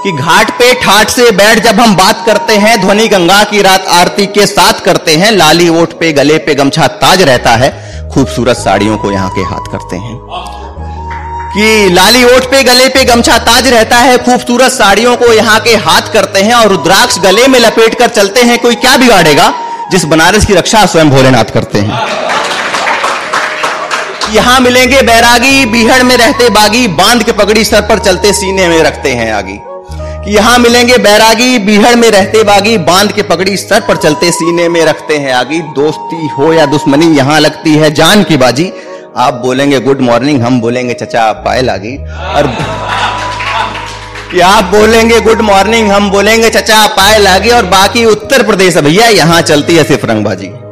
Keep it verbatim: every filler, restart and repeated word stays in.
कि घाट पे ठाट से बैठ जब हम बात करते हैं, ध्वनि गंगा की रात आरती के साथ करते हैं, लाली ओठ पे गले पे गमछा ताज रहता है, खूबसूरत साड़ियों को यहाँ के हाथ करते हैं। कि लाली ओठ पे गले पे गमछा ताज रहता है, खूबसूरत साड़ियों को यहाँ के हाथ करते हैं, और रुद्राक्ष गले में लपेट कर चलते हैं, कोई क्या बिगाड़ेगा जिस बनारस की रक्षा स्वयं भोलेनाथ करते हैं। यहां मिलेंगे बैरागी, बीहड़ में रहते बागी, बांध के पगड़ी सर पर चलते सीने में रखते हैं आगी। यहां मिलेंगे बैरागी, बीहड़ में रहते बागी, बांध के पगड़ी सर पर चलते सीने में रखते हैं आगी। दोस्ती हो या दुश्मनी यहां लगती है जान की बाजी। आप बोलेंगे गुड मॉर्निंग, हम बोलेंगे चचा पाए लागी। और कि आप बोलेंगे गुड मॉर्निंग, हम बोलेंगे चचा पाए लागी, और बाकी उत्तर प्रदेश भैया यहां चलती है सिर्फ रंगबाजी।